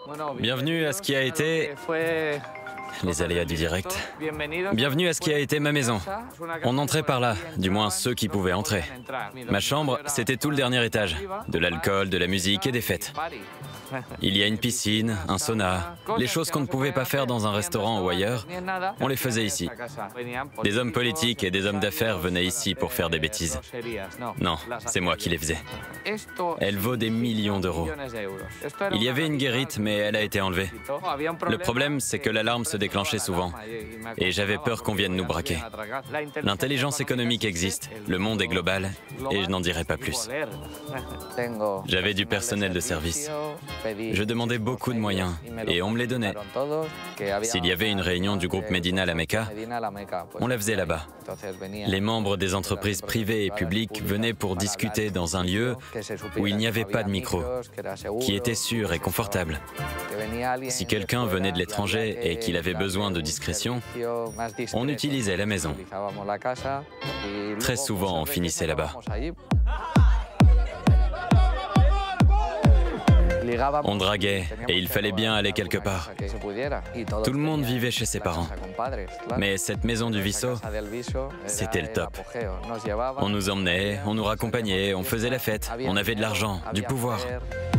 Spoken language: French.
Bienvenue à ce qui a été... Les aléas du direct. Bienvenue à ce qui a été ma maison. On entrait par là, du moins ceux qui pouvaient entrer. Ma chambre, c'était tout le dernier étage. De l'alcool, de la musique et des fêtes. Il y a une piscine, un sauna, les choses qu'on ne pouvait pas faire dans un restaurant ou ailleurs, on les faisait ici. Des hommes politiques et des hommes d'affaires venaient ici pour faire des bêtises. Non, c'est moi qui les faisais. Elle vaut des millions d'euros. Il y avait une guérite, mais elle a été enlevée. Le problème, c'est que l'alarme se déclenchait souvent. Et j'avais peur qu'on vienne nous braquer. L'intelligence économique existe, le monde est global, et je n'en dirai pas plus. J'avais du personnel de service. Je demandais beaucoup de moyens, et on me les donnait. S'il y avait une réunion du groupe Medina à la Mecca, on la faisait là-bas. Les membres des entreprises privées et publiques venaient pour discuter dans un lieu où il n'y avait pas de micro, qui était sûr et confortable. Si quelqu'un venait de l'étranger et qu'il avait besoin de discrétion, on utilisait la maison. Très souvent, on finissait là-bas. On draguait et il fallait bien aller quelque part. Tout le monde vivait chez ses parents. Mais cette maison du Viso, c'était le top. On nous emmenait, on nous raccompagnait, on faisait la fête, on avait de l'argent, du pouvoir.